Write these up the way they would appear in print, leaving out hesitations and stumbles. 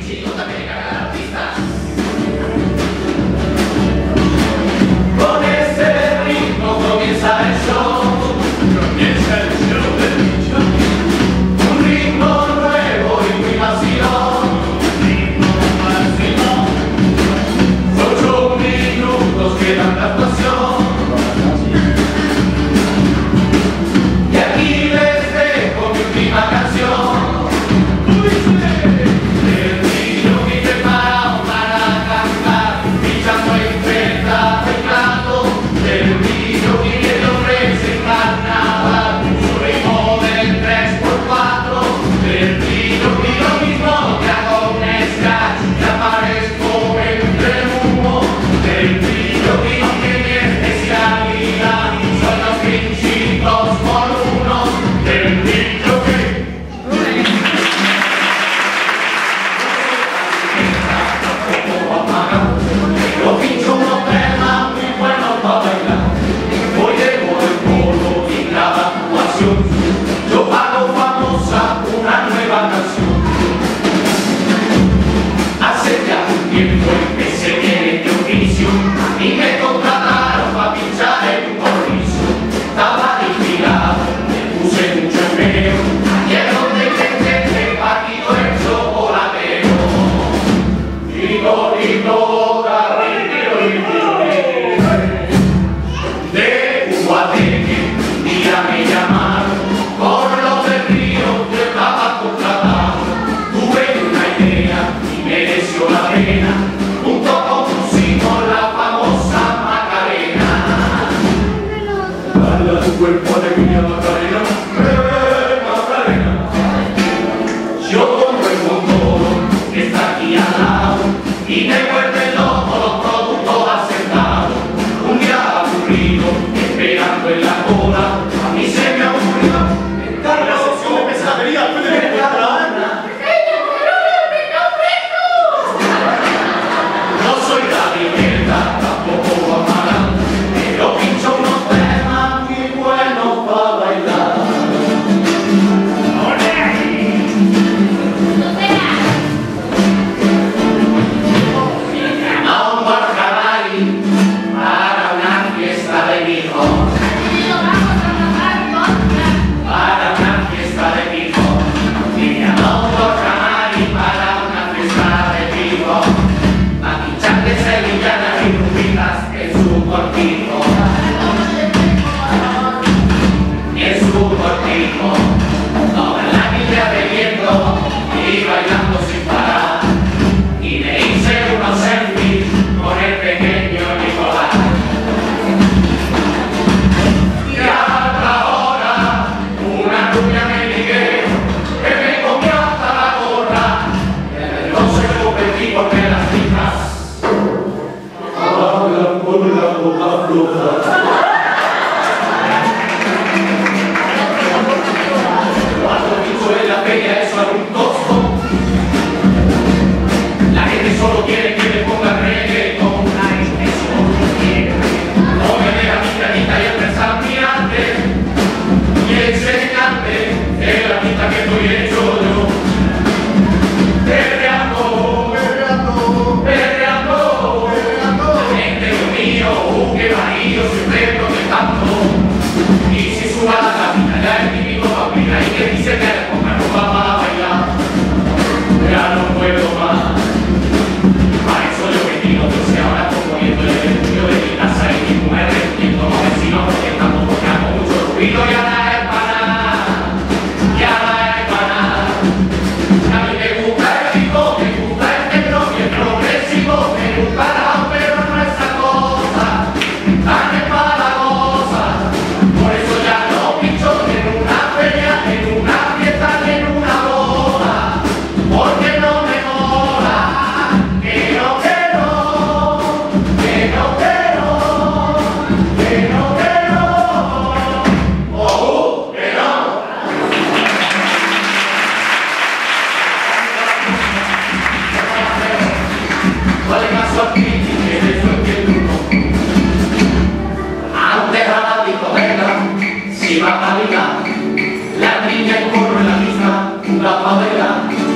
La niña y corro en la misma, la favela,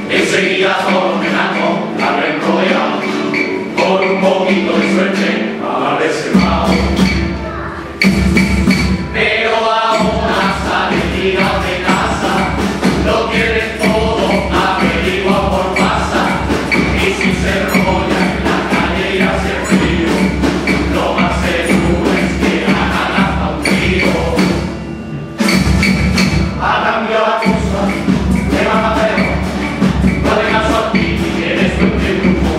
enseguida todos mirando la ven rodeado, con un poquito de suerte a la reservado. Pero ahora salidas de casa, lo tienen todo averiguado por pasa, y si se enrolla en la calle y hace frío, lo más seguro es que hagan hasta un tiro. Ha cambiado la cosa, te van a ver, no de caso a ti y eres tu grupo.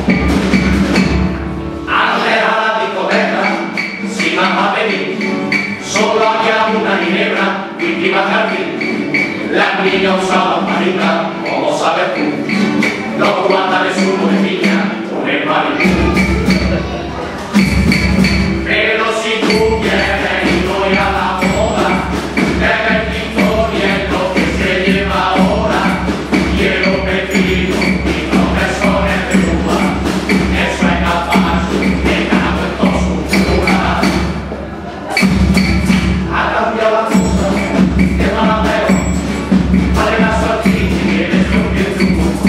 Antes a la discoteca, si vas a pedir, solo había una ginebra y te iba a jardín. Las niñas usaban marica, como sabes tú, los cuantas de zumo de piña con el marín. Pero si tú quieres ir hoy a la boda, debes historia es lo que se lleva ahora. Quiero pepino y no mesones de uva, eso es capaz de cago en toda su figura. Ha cambiado la cosa, que van a ver, vale caso aquí y vienes con bien truco.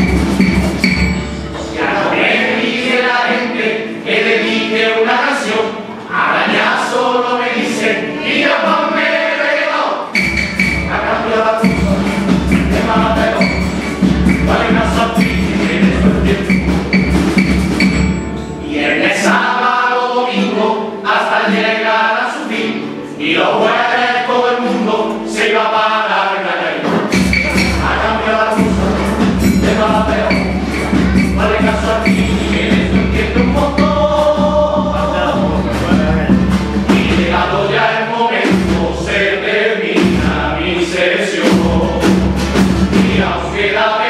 Ya no me dice la gente que dedique una canción, ahora ya solo me dicen, mira ponme reggaetón. Ha cambiado la cosa, que van a ver, vale caso aquí y vienes con bien truco. Viernes, sábado, domingo, hasta llegar a su fin, y los jueves todo el mundo se iba para el calle. Ha cambiado la cosa, te va a ver, vale caso aquí y vienes entiendo un montón. Y llegado ya el momento, se termina mi sesión, y aunque la